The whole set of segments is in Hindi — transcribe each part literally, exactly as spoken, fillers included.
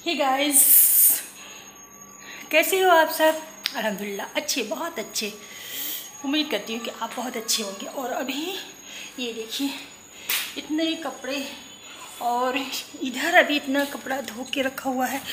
हे गाइस, कैसे हो आप सब? अल्हम्दुलिल्लाह अच्छे, बहुत अच्छे। उम्मीद करती हूँ कि आप बहुत अच्छे होंगे। और अभी ये देखिए इतने कपड़े, और इधर अभी इतना कपड़ा धो के रखा हुआ है,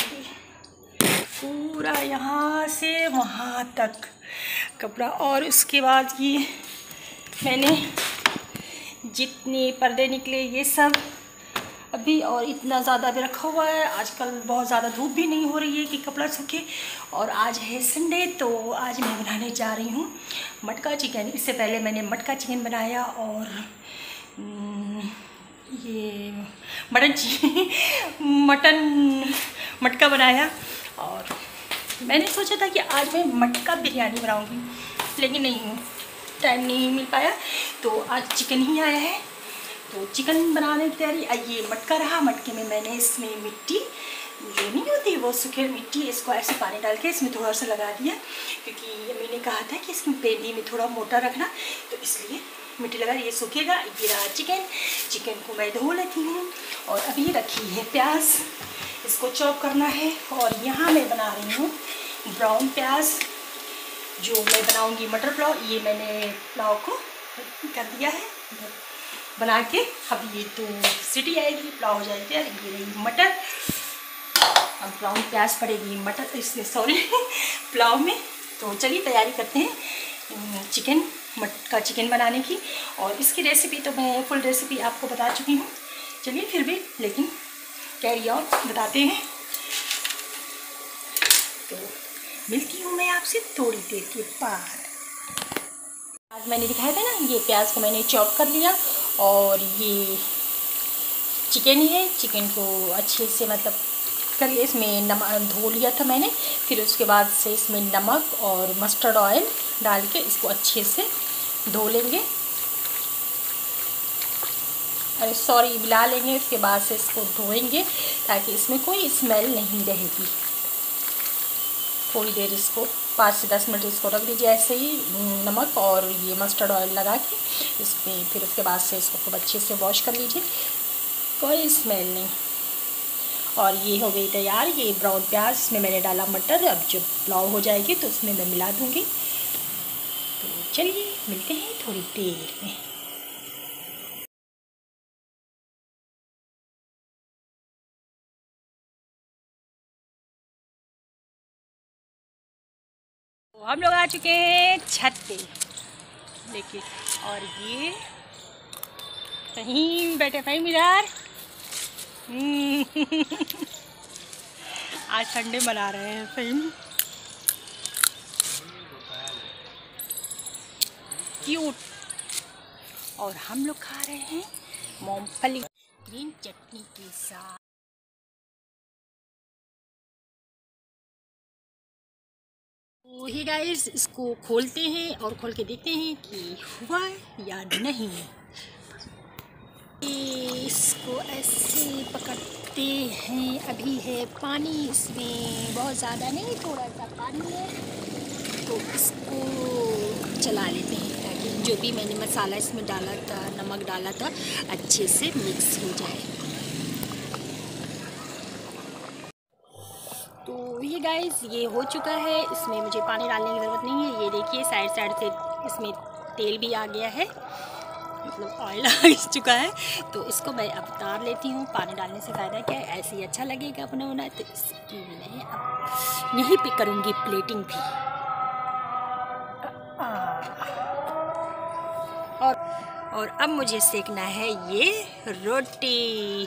पूरा यहाँ से वहाँ तक कपड़ा। और उसके बाद ये मैंने जितने पर्दे निकले ये सब अभी, और इतना ज़्यादा भी रखा हुआ है। आजकल बहुत ज़्यादा धूप भी नहीं हो रही है कि कपड़ा सूखे। और आज है संडे, तो आज मैं बनाने जा रही हूँ मटका चिकन। इससे पहले मैंने मटका चिकन बनाया और ये मटन मटन मटका बनाया। और मैंने सोचा था कि आज मैं मटका बिरयानी बनाऊँगी, लेकिन नहीं, टाइम नहीं मिल पाया, तो आज चिकन ही आया है। तो चिकन बनाने की तैयारी। ये मटका रहा, मटके में मैंने इसमें मिट्टी जो नहीं होती वो सूखे मिट्टी, इसको ऐसे पानी डाल के इसमें थोड़ा सा लगा दिया, क्योंकि मैंने कहा था कि इसमें पेंदी में थोड़ा मोटा रखना, तो इसलिए मिट्टी लगा। ये सूखेगा। ये रहा चिकन। चिकन को मैं धो लेती हूँ। और अभी रखी है प्याज, इसको चॉप करना है। और यहाँ मैं बना रही हूँ ब्राउन प्याज, जो मैं बनाऊँगी मटर पुलाव। ये मैंने पुलाव को कर दिया है बना के। अब ये तो सीटी आएगी, पुलाव हो जाएगी यार। ये रही मटर, अब ब्राउन प्याज पड़ेगी मटर इसमें, सॉरी पुलाव में। तो चलिए तैयारी करते हैं चिकन मटका चिकन बनाने की। और इसकी रेसिपी तो मैं फुल रेसिपी आपको बता चुकी हूँ। चलिए फिर भी लेकिन कैरी ऑन बताते हैं। तो मिलती हूँ मैं आपसे थोड़ी देर के बाद। आज मैंने दिखाया था ना, ये प्याज को मैंने चॉप कर लिया। और ये चिकन है, चिकन को अच्छे से मतलब कर लिया। इसमें नमक धो लिया था मैंने, फिर उसके बाद से इसमें नमक और मस्टर्ड ऑयल डाल के इसको अच्छे से धो लेंगे, अरे सॉरी मिला लेंगे। उसके बाद से इसको धोएंगे ताकि इसमें कोई स्मेल नहीं रहेगी। थोड़ी देर इसको पाँच से दस मिनट इसको रख दीजिए ऐसे ही, नमक और ये मस्टर्ड ऑयल लगा के इसमें। फिर उसके बाद से इसको खूब अच्छे से वॉश कर लीजिए, कोई स्मेल नहीं। और ये हो गई तैयार ये ब्राउन प्याज, इसमें मैंने डाला मटर। अब जब पुलाव हो जाएगी तो उसमें मैं मिला दूँगी। तो चलिए मिलते हैं थोड़ी देर में। तो हम लोग आ चुके हैं छत पे लेके। और ये कहीं बैठे भाई मिरार आज संडे मना रहे हैं फहीम, क्यूट। और हम लोग खा रहे हैं मूंगफली ग्रीन चटनी के साथ। तो ही गाइस, इसको खोलते हैं और खोल के देखते हैं कि हुआ या नहीं। इसको ऐसे पकड़ते हैं। अभी है पानी इसमें, बहुत ज़्यादा नहीं, थोड़ा सा पानी है। तो इसको चला लेते हैं ताकि जो भी मैंने मसाला इसमें डाला था, नमक डाला था, अच्छे से मिक्स हो जाए। तो ये गाइस ये हो चुका है। इसमें मुझे पानी डालने की ज़रूरत नहीं है। ये देखिए साइड साइड से इसमें तेल भी आ गया है, मतलब ऑयल आ चुका है। तो इसको मैं अब उतार लेती हूँ। पानी डालने से फ़ायदा क्या है, ऐसे ही अच्छा लगेगा अपना बनाए। तो इसकी मैं अब यहीं पे करूँगी प्लेटिंग भी। और और अब मुझे सेकना है ये रोटी।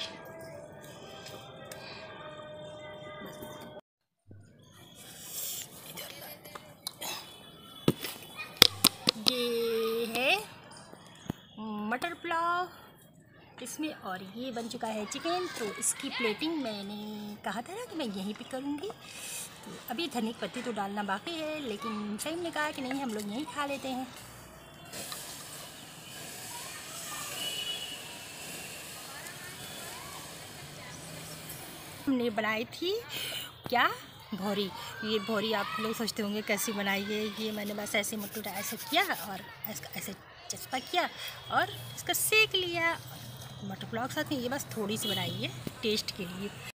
ये है मटर पुलाव इसमें, और ये बन चुका है चिकन। तो इसकी प्लेटिंग मैंने कहा था ना कि मैं यहीं पे करूँगी। तो अभी धनिया पत्ती तो डालना बाकी है, लेकिन सही ने कहा कि नहीं, हम लोग यहीं खा लेते हैं। हमने बनाई थी क्या, भौरी। ये भौरी आप लोग सोचते होंगे कैसी बनाई है। ये मैंने बस ऐसे मटूरा ऐसे किया और ऐसे चस्पा किया और इसका सेक लिया मटर पुलाव के साथ में। ये बस थोड़ी सी बनाई है टेस्ट के लिए।